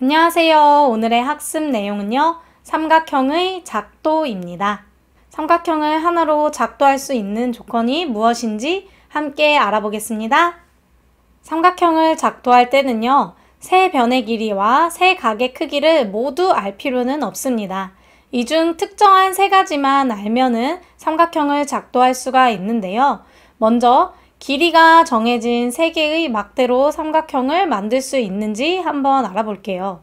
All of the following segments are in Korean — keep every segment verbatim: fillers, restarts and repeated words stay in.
안녕하세요. 오늘의 학습 내용은요. 삼각형의 작도입니다. 삼각형을 하나로 작도할 수 있는 조건이 무엇인지 함께 알아보겠습니다. 삼각형을 작도할 때는요. 세 변의 길이와 세 각의 크기를 모두 알 필요는 없습니다. 이 중 특정한 세 가지만 알면은 삼각형을 작도할 수가 있는데요. 먼저 길이가 정해진 세 개의 막대로 삼각형을 만들 수 있는지 한번 알아볼게요.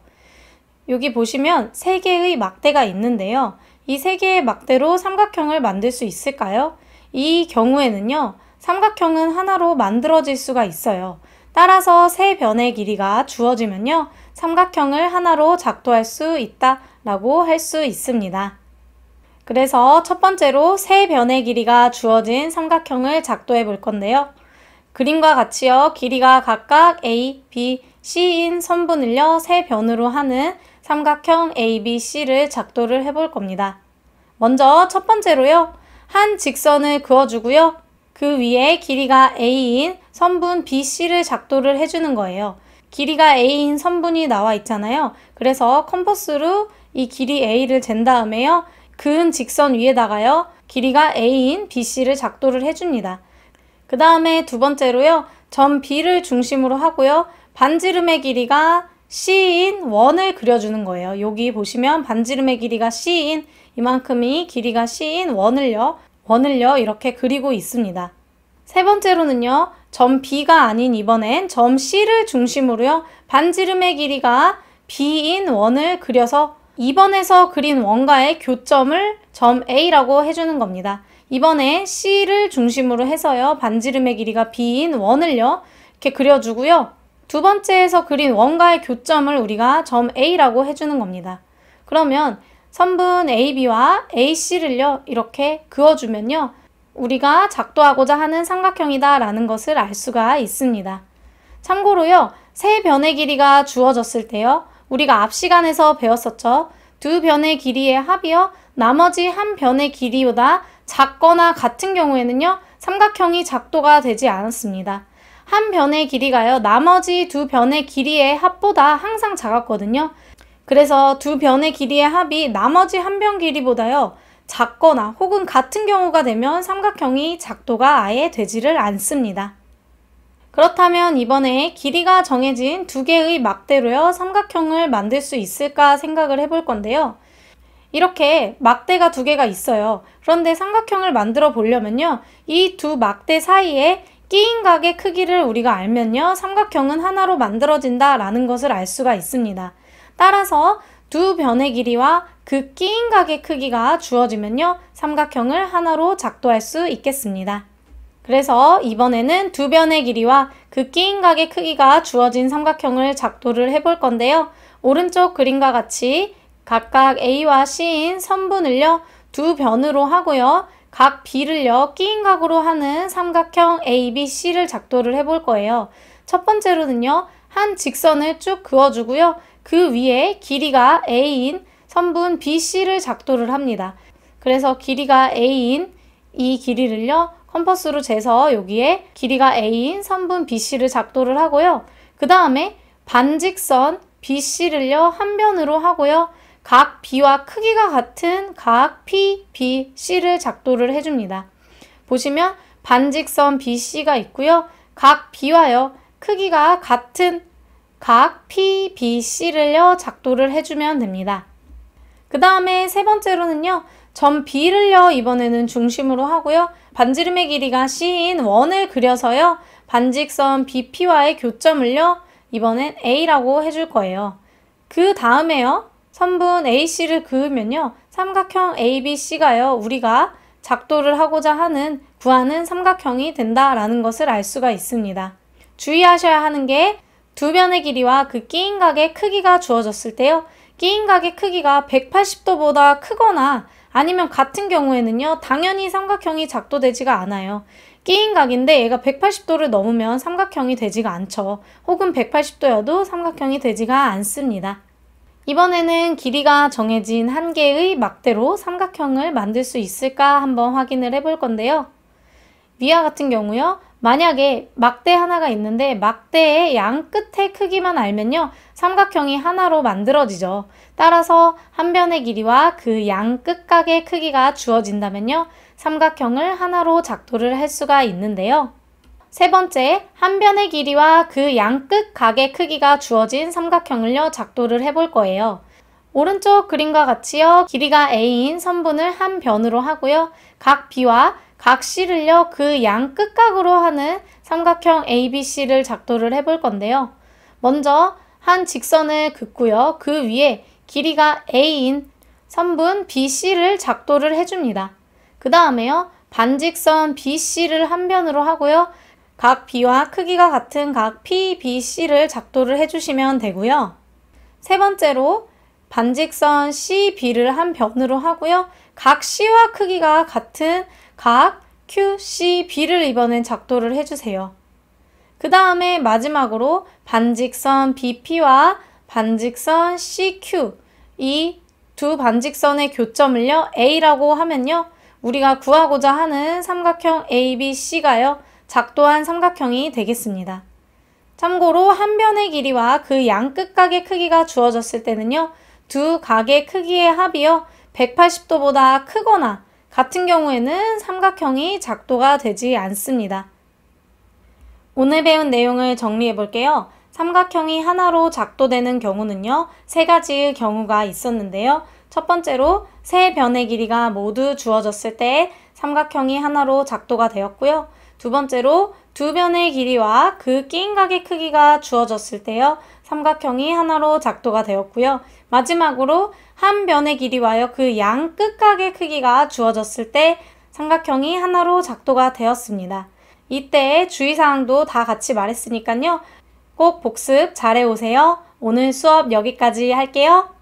여기 보시면 세 개의 막대가 있는데요. 이 세 개의 막대로 삼각형을 만들 수 있을까요? 이 경우에는요. 삼각형은 하나로 만들어질 수가 있어요. 따라서 세 변의 길이가 주어지면요. 삼각형을 하나로 작도할 수 있다라고 할 수 있습니다. 그래서 첫 번째로 세 변의 길이가 주어진 삼각형을 작도해 볼 건데요. 그림과 같이요. 길이가 각각 A, B, C인 선분을요. 세 변으로 하는 삼각형 A, B, C를 작도를 해 볼 겁니다. 먼저 첫 번째로요. 한 직선을 그어주고요. 그 위에 길이가 A인 선분 B, C를 작도를 해주는 거예요. 길이가 A인 선분이 나와 있잖아요. 그래서 컴퍼스로 이 길이 A를 잰 다음에요. 그은 직선 위에다가요. 길이가 A인 B, C를 작도를 해줍니다. 그 다음에 두 번째로요. 점 B를 중심으로 하고요. 반지름의 길이가 C인 원을 그려주는 거예요. 여기 보시면 반지름의 길이가 C인 이만큼이 길이가 C인 원을요. 원을요. 이렇게 그리고 있습니다. 세 번째로는요. 점 B가 아닌 이번엔 점 C를 중심으로요. 반지름의 길이가 B인 원을 그려서 이번에서 그린 원과의 교점을 점 A라고 해주는 겁니다. 이번에 C를 중심으로 해서요. 반지름의 길이가 B인 원을요. 이렇게 그려주고요. 두 번째에서 그린 원과의 교점을 우리가 점 A라고 해주는 겁니다. 그러면 선분 에이비와 에이씨를요. 이렇게 그어주면요. 우리가 작도하고자 하는 삼각형이다 라는 것을 알 수가 있습니다. 참고로요. 세 변의 길이가 주어졌을 때요. 우리가 앞 시간에서 배웠었죠. 두 변의 길이의 합이요. 나머지 한 변의 길이보다 작거나 같은 경우에는요. 삼각형이 작도가 되지 않았습니다. 한 변의 길이가요. 나머지 두 변의 길이의 합보다 항상 작았거든요. 그래서 두 변의 길이의 합이 나머지 한 변 길이보다요. 작거나 혹은 같은 경우가 되면 삼각형이 작도가 아예 되지를 않습니다. 그렇다면 이번에 길이가 정해진 두 개의 막대로요. 삼각형을 만들 수 있을까 생각을 해볼 건데요. 이렇게 막대가 두 개가 있어요. 그런데 삼각형을 만들어 보려면요. 이 두 막대 사이에 끼인 각의 크기를 우리가 알면요. 삼각형은 하나로 만들어진다 라는 것을 알 수가 있습니다. 따라서 두 변의 길이와 그 끼인 각의 크기가 주어지면요. 삼각형을 하나로 작도할 수 있겠습니다. 그래서 이번에는 두 변의 길이와 그 끼인 각의 크기가 주어진 삼각형을 작도를 해볼 건데요. 오른쪽 그림과 같이 각각 A와 C인 선분을요. 두 변으로 하고요. 각 B를요. 끼인 각으로 하는 삼각형 A, B, C를 작도를 해볼 거예요. 첫 번째로는요. 한 직선을 쭉 그어주고요. 그 위에 길이가 A인 선분 B, C를 작도를 합니다. 그래서 길이가 A인 이 길이를요. 컴퍼스로 재서 여기에 길이가 A인 선분 B, C를 작도를 하고요. 그 다음에 반직선 B, C를요. 한 변으로 하고요. 각 B와 크기가 같은 각 P, B, C를 작도를 해줍니다. 보시면 반직선 B, C가 있고요. 각 B와요. 크기가 같은 각 P, B, C를요. 작도를 해주면 됩니다. 그 다음에 세 번째로는요. 점 B를요. 이번에는 중심으로 하고요. 반지름의 길이가 C인 원을 그려서요. 반직선 B, P와의 교점을요. 이번엔 A라고 해줄 거예요. 그 다음에요. 선분 에이씨를 그으면요. 삼각형 에이비씨가요. 우리가 작도를 하고자 하는 구하는 삼각형이 된다라는 것을 알 수가 있습니다. 주의하셔야 하는 게 두 변의 길이와 그 끼인 각의 크기가 주어졌을 때요. 끼인 각의 크기가 백팔십 도보다 크거나 아니면 같은 경우에는요. 당연히 삼각형이 작도되지가 않아요. 끼인 각인데 얘가 백팔십 도를 넘으면 삼각형이 되지가 않죠. 혹은 백팔십 도여도 삼각형이 되지가 않습니다. 이번에는 길이가 정해진 한 개의 막대로 삼각형을 만들 수 있을까 한번 확인을 해볼 건데요. 위와 같은 경우요. 만약에 막대 하나가 있는데 막대의 양 끝의 크기만 알면요. 삼각형이 하나로 만들어지죠. 따라서 한 변의 길이와 그 양 끝각의 크기가 주어진다면요, 삼각형을 하나로 작도를 할 수가 있는데요. 세 번째, 한 변의 길이와 그 양 끝각의 크기가 주어진 삼각형을요, 작도를 해볼 거예요. 오른쪽 그림과 같이요, 길이가 A인 선분을 한 변으로 하고요, 각 B와 각 C를요, 그 양 끝각으로 하는 삼각형 에이비씨를 작도를 해볼 건데요. 먼저 한 직선을 긋고요, 그 위에 길이가 A인 선분 비씨를 작도를 해줍니다. 그 다음에요, 반직선 비씨를 한 변으로 하고요, 각 B와 크기가 같은 각 피비씨를 작도를 해주시면 되고요. 세 번째로 반직선 씨비를 한 변으로 하고요, 각 C와 크기가 같은 각 큐씨비를 이번엔 작도를 해주세요. 그 다음에 마지막으로 반직선 비피와 반직선 씨큐, 이 두 반직선의 교점을요, A라고 하면요, 우리가 구하고자 하는 삼각형 에이비씨가요, 작도한 삼각형이 되겠습니다. 참고로 한 변의 길이와 그 양 끝각의 크기가 주어졌을 때는요, 두 각의 크기의 합이요, 백팔십 도보다 크거나 같은 경우에는 삼각형이 작도가 되지 않습니다. 오늘 배운 내용을 정리해 볼게요. 삼각형이 하나로 작도되는 경우는요, 세 가지의 경우가 있었는데요. 첫 번째로 세 변의 길이가 모두 주어졌을 때 삼각형이 하나로 작도가 되었고요. 두 번째로 두 변의 길이와 그 끼인 각의 크기가 주어졌을 때요, 삼각형이 하나로 작도가 되었고요. 마지막으로 한 변의 길이와요, 그 양 끝각의 크기가 주어졌을 때 삼각형이 하나로 작도가 되었습니다. 이때 주의사항도 다 같이 말했으니까요, 꼭 복습 잘해 오세요. 오늘 수업 여기까지 할게요.